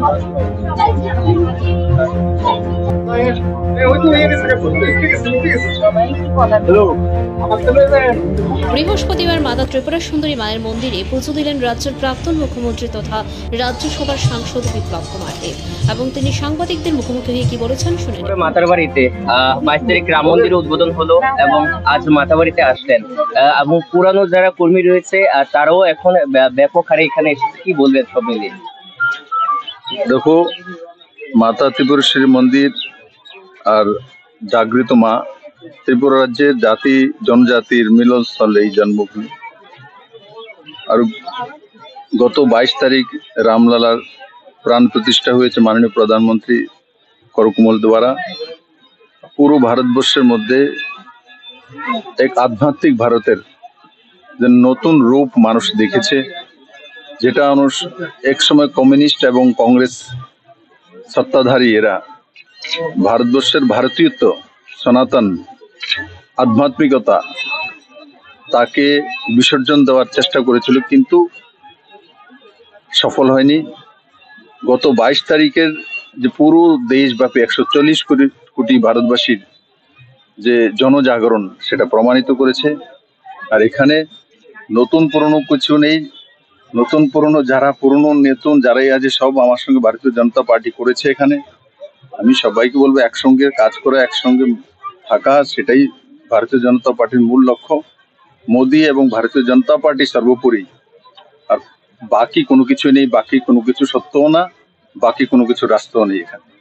বৃহস্পতিবার মাতা ত্রিপুরা সুন্দরী মায়ের মন্দিরে পুজো দিলেন রাজ্যের প্রাক্তন মুখ্যমন্ত্রী তথা রাজ্যসভার সাংসদ বিপ্লব কুমার দেব এবং তিনি সাংবাদিকদের মুখোমুখি হয়ে কি বলেছেন শুনুন। মাতার বাড়িতে 22 তারিখ রাম মন্দির উদ্বোধন হলো এবং আজ মাতা বাড়িতে আসলেন এবং পুরানো যারা কর্মী রয়েছে তারাও এখন ব্যাপক হারে এখানে এসেছে, কি বলবেন সব মিলিয়ে? দেখো, মাতা ত্রিপুরেশ্বরী মন্দির আর জাগৃত মা ত্রিপুরা রাজ্যের জাতি জনজাতির মিলনস্থল এই জন্মভূমি। আর গত 22 তারিখ রামলালার প্রাণ প্রতিষ্ঠা হয়েছে মাননীয় প্রধানমন্ত্রী করকমল দ্বারা। পুরো ভারতবর্ষের মধ্যে এক আধ্যাত্মিক ভারতের যে নতুন রূপ মানুষ দেখেছে, যেটা মানুষ একসময় কমিউনিস্ট এবং কংগ্রেস সত্তাধারী এরা ভারতবর্ষের ভারতীয়ত্ব সনাতন আধ্যাত্মিকতা তাকে বিসর্জন দেওয়ার চেষ্টা করেছিল, কিন্তু সফল হয়নি। গত 22 তারিখের যে পুরো দেশব্যাপী 140 কোটি ভারতবাসীর যে জনজাগরণ সেটা প্রমাণিত করেছে। আর এখানে নতুন পুরনো কিছু নেই, নতুন পুরনো যারা পুরনো নতুন যারাই আছে সব আমার সঙ্গে ভারতীয় জনতা পার্টি করেছে। এখানে আমি সবাইকে বলবো একসঙ্গে কাজ করে একসঙ্গে থাকা, সেটাই ভারতীয় জনতা পার্টির মূল লক্ষ্য। মোদী এবং ভারতীয় জনতা পার্টি সর্বোপরি, আর বাকি কোনো কিছু নেই, বাকি কোনো কিছু সত্যও না, বাকি কোনো কিছু রাস্তাও নেই এখানে।